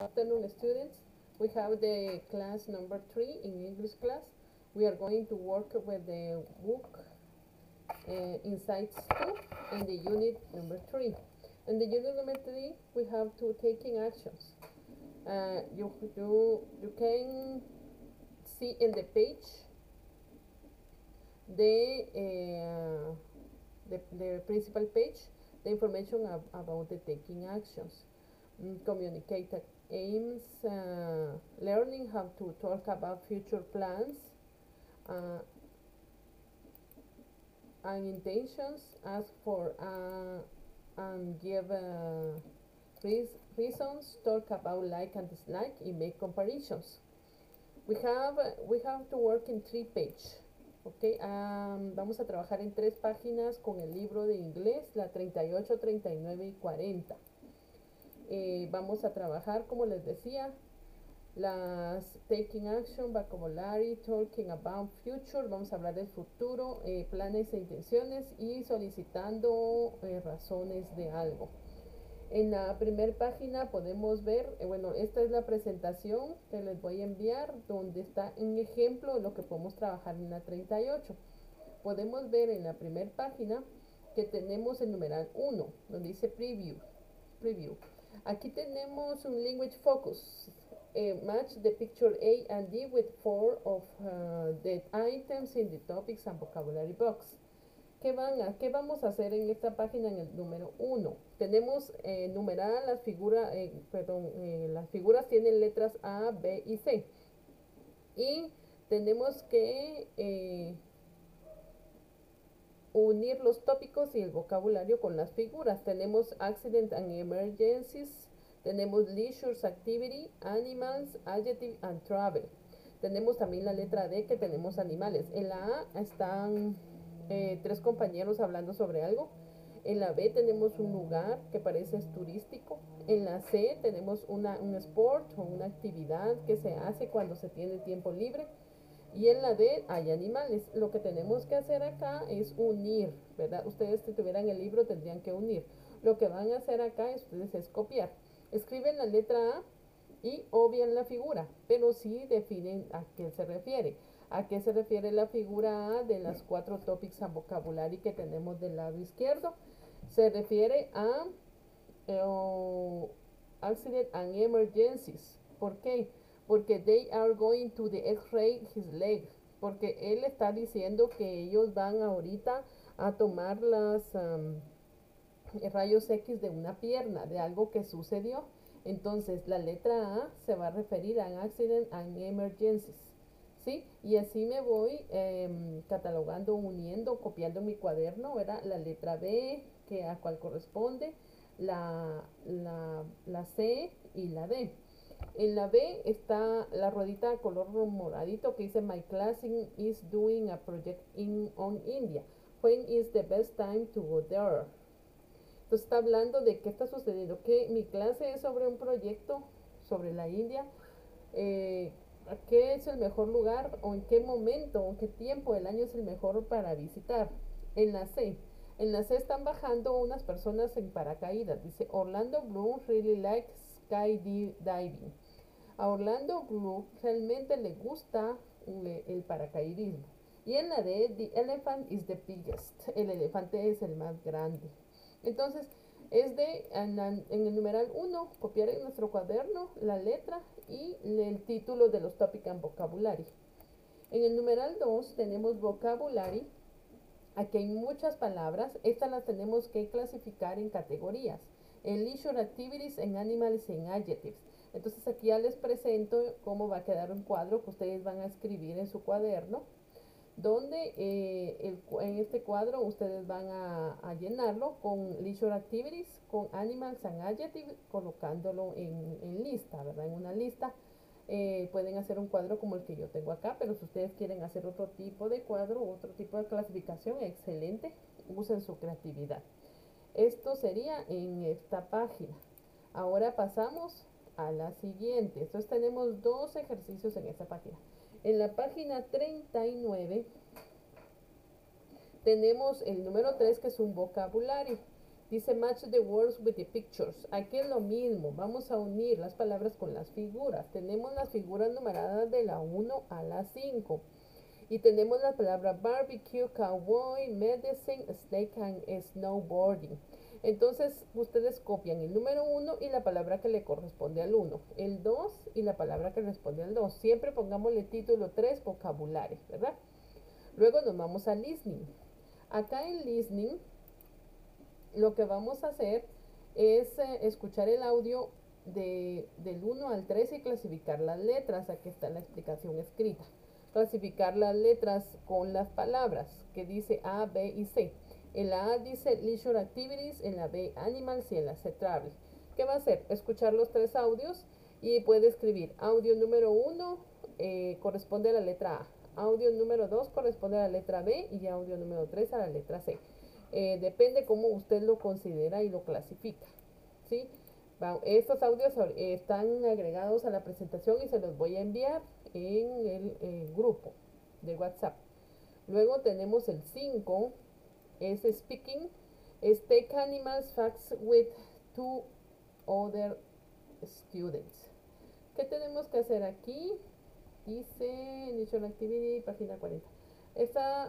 Afternoon, students. We have the class number 3 in English class. We are going to work with the book Insights 2 in the unit number 3. In the unit number 3, we have two taking actions. You can see in the page the principal page, the information about the taking actions. Communicate aims, learning how to talk about future plans and intentions, ask for and give reasons, talk about like and dislike, and make comparisons. We have to work in 3 pages. Okay, vamos a trabajar en 3 páginas con el libro de inglés, la 38, 39 y 40. Vamos a trabajar, como les decía, las taking action, vocabulary, talking about future, vamos a hablar del futuro, planes e intenciones y solicitando razones de algo. En la primera página podemos ver, bueno, esta es la presentación que les voy a enviar, donde está un ejemplo de lo que podemos trabajar en la 38. Podemos ver en la primera página que tenemos el numeral 1, donde dice preview. Aquí tenemos un language focus. Match the picture A and D with 4 of the items in the topics and vocabulary box. ¿Qué vamos a hacer en esta página en el número 1? Tenemos numeradas las figuras, las figuras tienen letras A, B y C. Y tenemos que unir los tópicos y el vocabulario con las figuras. Tenemos accident and emergencies, tenemos leisure activity, animals, adjective and travel. Tenemos también la letra D, que tenemos animales. En la A están 3 compañeros hablando sobre algo. En la B tenemos un lugar que parece turístico. En la C tenemos un sport o una actividad que se hace cuando se tiene tiempo libre. Y en la D hay animales. Lo que tenemos que hacer acá es unir, ¿verdad? Ustedes, si tuvieran el libro, tendrían que unir. Lo que van a hacer acá es copiar. Escriben la letra A y obvian la figura, pero sí definen a qué se refiere. ¿A qué se refiere la figura A de las 4 topics and vocabulary que tenemos del lado izquierdo? Se refiere a accident and emergencies. ¿Por qué? Porque they are going to the x-ray his leg. Porque él está diciendo que ellos van ahorita a tomar las rayos X de una pierna, de algo que sucedió. Entonces la letra A se va a referir a accident and emergencies. ¿Sí? Y así me voy catalogando, uniendo, copiando mi cuaderno, ¿verdad? La letra B, que a cuál corresponde, la C y la D. En la B está la ruedita de color moradito que dice My class is doing a project on India. When is the best time to go there? Entonces está hablando de qué está sucediendo, que mi clase es sobre un proyecto sobre la India. ¿Qué es el mejor lugar o en qué momento o en qué tiempo del año es el mejor para visitar? En la C están bajando unas personas en paracaídas. Dice Orlando Bloom really likes skydiving. A Orlando Bloom realmente le gusta el paracaidismo. Y en la D, the elephant is the biggest. El elefante es el más grande. Entonces, en el numeral 1, copiar en nuestro cuaderno la letra y el título de los topic and vocabulary. En el numeral 2 tenemos vocabulary. Aquí hay muchas palabras. Estas las tenemos que clasificar en categorías. En leisure activities, en animals y en adjectives. Entonces aquí ya les presento cómo va a quedar un cuadro que ustedes van a escribir en su cuaderno, donde en este cuadro ustedes van a llenarlo con leisure activities, con animals and adjectives, colocándolo en lista, ¿verdad? En una lista. Pueden hacer un cuadro como el que yo tengo acá, pero si ustedes quieren hacer otro tipo de cuadro, otro tipo de clasificación, excelente, usen su creatividad. Esto sería en esta página. Ahora pasamos a la siguiente. Entonces tenemos 2 ejercicios en esta página. En la página 39 tenemos el número 3, que es un vocabulario. Dice match the words with the pictures. Aquí es lo mismo. Vamos a unir las palabras con las figuras. Tenemos las figuras numeradas de la 1 a la 5. Y tenemos la palabra barbecue, cowboy, medicine, snake and snowboarding. Entonces ustedes copian el número 1 y la palabra que le corresponde al 1, el 2 y la palabra que responde al 2. Siempre pongámosle título 3, vocabulario, ¿verdad? Luego nos vamos a listening. Acá en listening lo que vamos a hacer es escuchar el audio del 1 al 3 y clasificar las letras. Aquí está la explicación escrita. Clasificar las letras con las palabras que dice A, B y C. En la A dice leisure activities, en la B animals y en la C travel. ¿Qué va a hacer? Escuchar los 3 audios y puede escribir audio número 1 corresponde a la letra A, audio número 2 corresponde a la letra B y audio número 3 a la letra C. Depende cómo usted lo considera y lo clasifica, ¿sí? Estos audios están agregados a la presentación y se los voy a enviar en el grupo de WhatsApp. Luego tenemos el 5, es speaking, es take animals facts with 2 other students. ¿Qué tenemos que hacer aquí? Dice Initial Activity, página 40. Esta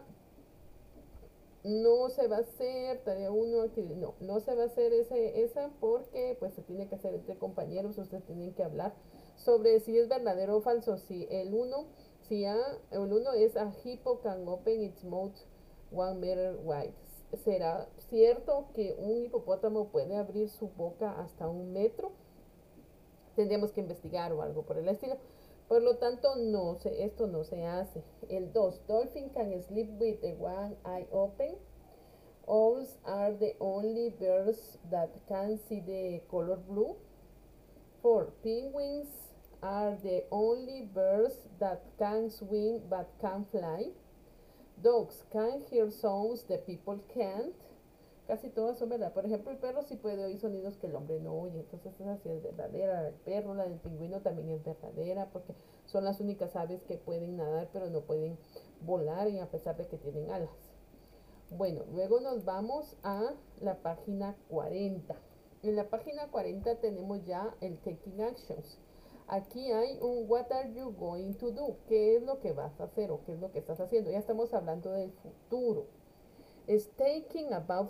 no se va a hacer tarea 1, no se va a hacer esa porque pues se tiene que hacer entre compañeros. Ustedes tienen que hablar sobre si es verdadero o falso. Si el 1 es a hippo can open its mouth 1 meter wide. ¿Será cierto que un hipopótamo puede abrir su boca hasta 1 metro? Tendríamos que investigar o algo por el estilo. Por lo tanto, esto no se hace. El 2, dolphin can sleep with one eye open. Owls are the only birds that can see the color blue. 4, penguins are the only birds that can swim but can't fly. Dogs can hear sounds the people can't. Casi todas son verdad. Por ejemplo, el perro sí puede oír sonidos que el hombre no oye. Entonces esa sí es verdadera. La del perro, la del pingüino también es verdadera porque son las únicas aves que pueden nadar pero no pueden volar y a pesar de que tienen alas. Bueno, luego nos vamos a la página 40. En la página 40 tenemos ya el taking actions. Aquí hay un what are you going to do? ¿Qué es lo que vas a hacer o qué es lo que estás haciendo? Ya estamos hablando del futuro. Es taking about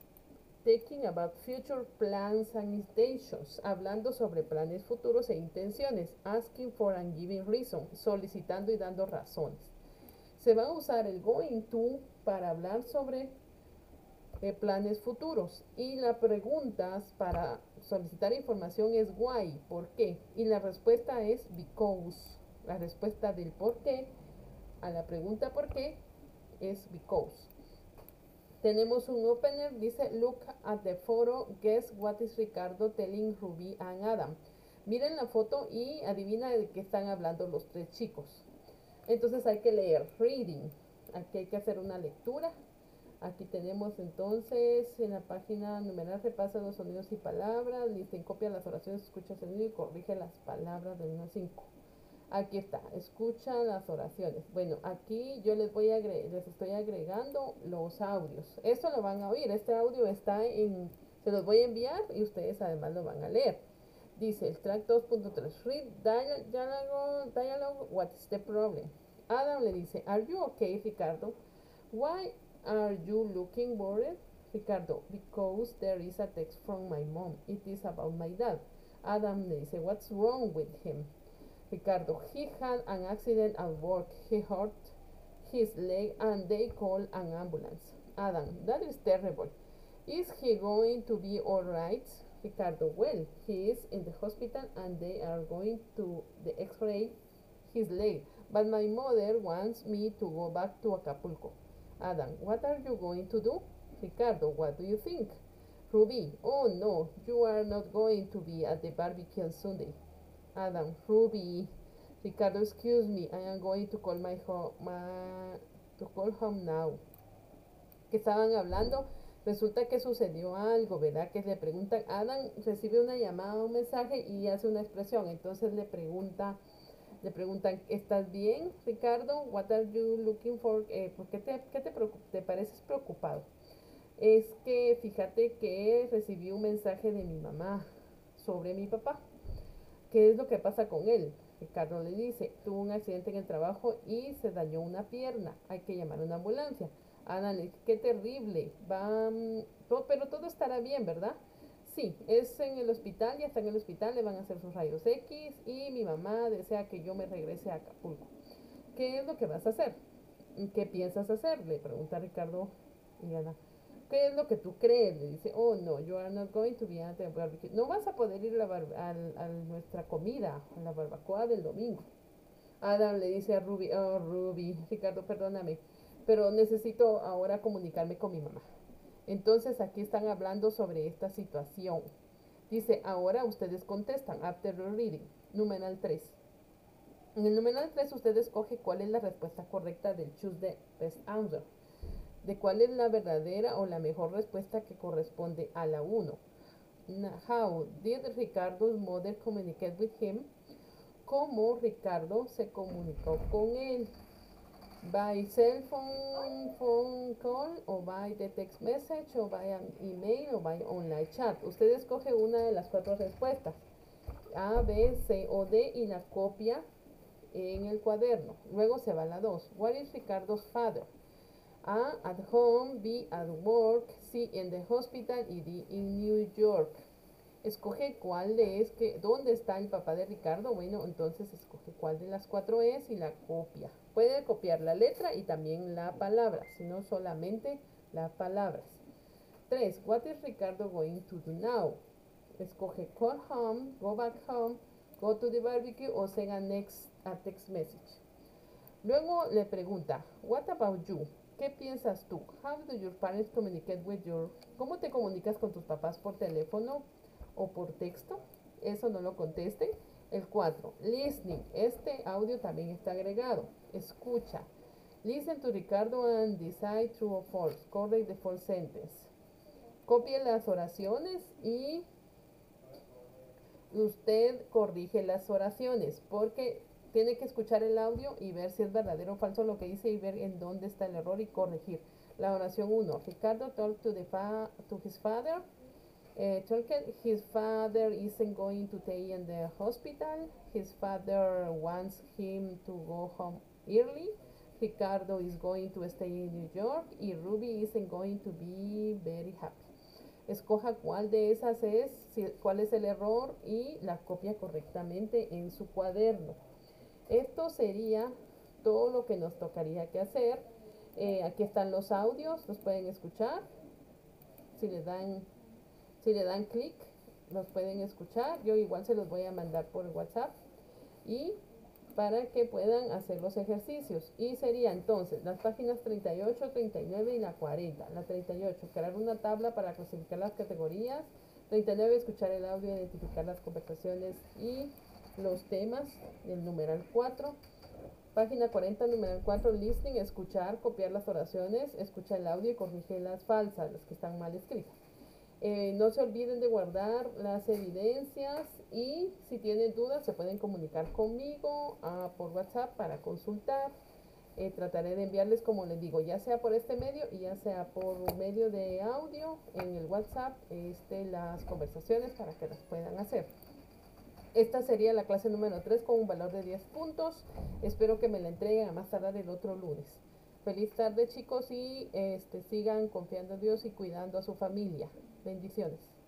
future plans and intentions, hablando sobre planes futuros e intenciones. Asking for and giving reason, solicitando y dando razones. Se va a usar el going to para hablar sobre planes futuros y las preguntas para solicitar información es why, ¿por qué? Y la respuesta es because. La respuesta del por qué a la pregunta por qué es because. Tenemos un opener, dice look at the photo, guess what is Ricardo telling Ruby and Adam. Miren la foto y adivina de qué están hablando los 3 chicos. Entonces hay que leer reading. Aquí hay que hacer una lectura. Aquí tenemos entonces en la página numeral repasa los sonidos y palabras, lista y copia las oraciones, escucha el sonido y corrige las palabras del 1 al 5. Aquí está, escucha las oraciones. Bueno, aquí yo les estoy agregando los audios. Esto lo van a oír, este audio se los voy a enviar y ustedes además lo van a leer. Dice el track 2.3, read dialogue, what is the problem? Adam le dice, are you okay, Ricardo? Why are you looking worried? Ricardo, because there is a text from my mom. It is about my dad. Adam le dice, what's wrong with him? Ricardo, he had an accident at work. He hurt his leg and they called an ambulance. Adam, that is terrible. Is he going to be alright? Ricardo, well, he is in the hospital and they are going to the x-ray his leg. But my mother wants me to go back to Acapulco. Adam, what are you going to do? Ricardo, what do you think? Ruby, oh no, you are not going to be at the barbecue on Sunday. Adam, Ruby, Ricardo, excuse me, I am going to call home now. Que estaban hablando, resulta que sucedió algo, ¿verdad? Que le preguntan, Adam recibe una llamada, un mensaje y hace una expresión, entonces le preguntan, ¿estás bien, Ricardo? What are you looking for? ¿Por qué te pareces preocupado? Es que fíjate que recibí un mensaje de mi mamá sobre mi papá. ¿Qué es lo que pasa con él? Ricardo le dice, tuvo un accidente en el trabajo y se dañó una pierna, hay que llamar a una ambulancia. Ana le dice, qué terrible, pero todo estará bien, ¿verdad? Sí, es en el hospital, ya está en el hospital, le van a hacer sus rayos X y mi mamá desea que yo me regrese a Acapulco. ¿Qué es lo que vas a hacer? ¿Qué piensas hacer? Le pregunta Ricardo y Ana. ¿Qué es lo que tú crees? Le dice, oh no, you are not going to be at the barbecue. No vas a poder ir a nuestra comida, a la barbacoa del domingo. Adam le dice a Ruby, oh Ruby, Ricardo, perdóname, pero necesito ahora comunicarme con mi mamá. Entonces aquí están hablando sobre esta situación. Dice, ahora ustedes contestan, after reading, numeral 3. En el numeral 3 usted escoge cuál es la respuesta correcta del choose the best answer, de cuál es la verdadera o la mejor respuesta que corresponde a la 1. How did Ricardo's mother communicate with him? ¿Cómo Ricardo se comunicó con él? By cell phone call, o by the text message, o by an email, o by online chat. Usted escoge una de las 4 respuestas, A, B, C o D, y la copia en el cuaderno. Luego se va a la 2. What is Ricardo's father? A, at home, B, at work, C, in the hospital y D, in New York. Escoge cuál es, dónde está el papá de Ricardo. Bueno, entonces escoge cuál de las 4 es y la copia. Puede copiar la letra y también la palabra, sino solamente las palabras. 3. What is Ricardo going to do now? Escoge call home, go back home, go to the barbecue o send a text message. Luego le pregunta, what about you? ¿Qué piensas tú? How do your parents communicate with your... ¿Cómo te comunicas con tus papás por teléfono o por texto? Eso no lo contesten. El 4, listening. Este audio también está agregado. Escucha. Listen to Ricardo and decide true or false. Correct the false sentence. Copie las oraciones y usted corrige las oraciones porque tiene que escuchar el audio y ver si es verdadero o falso lo que dice y ver en dónde está el error y corregir. La oración 1. Ricardo talked to his father. His father isn't going to stay in the hospital. His father wants him to go home early. Ricardo is going to stay in New York. Y Ruby isn't going to be very happy. Escoja cuál de esas es, cuál es el error y la copia correctamente en su cuaderno. Esto sería todo lo que nos tocaría que hacer. Aquí están los audios, los pueden escuchar. Si le dan clic, los pueden escuchar. Yo igual se los voy a mandar por WhatsApp y para que puedan hacer los ejercicios. Y sería entonces las páginas 38, 39 y la 40. La 38, crear una tabla para clasificar las categorías. 39, escuchar el audio, identificar las conversaciones y los temas. El numeral 4. Página 40, numeral 4, listening, escuchar, copiar las oraciones, escucha el audio y corrige las falsas, las que están mal escritas. No se olviden de guardar las evidencias y si tienen dudas se pueden comunicar conmigo por WhatsApp para consultar. Trataré de enviarles, como les digo, ya sea por este medio y ya sea por medio de audio en el WhatsApp, las conversaciones para que las puedan hacer. Esta sería la clase número 3 con un valor de 10 puntos. Espero que me la entreguen a más tardar el otro lunes. Feliz tarde, chicos, y sigan confiando en Dios y cuidando a su familia. Bendiciones.